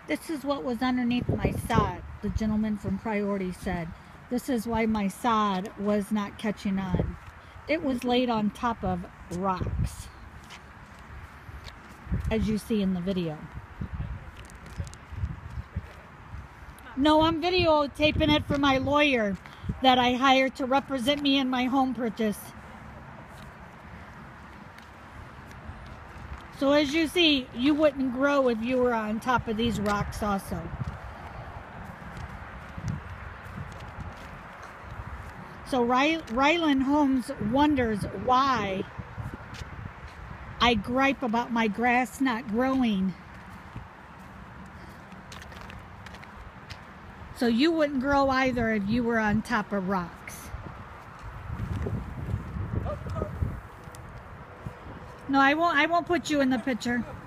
This is what was underneath my sod. The gentleman from Priority said, this is why my sod was not catching on. It was laid on top of rocks, as you see in the video. No, I'm videotaping it for my lawyer that I hired to represent me in my home purchase. So as you see, you wouldn't grow if you were on top of these rocks also. So Ryland Homes wonders why I gripe about my grass not growing. So you wouldn't grow either if you were on top of rocks. No, I won't put you in the picture.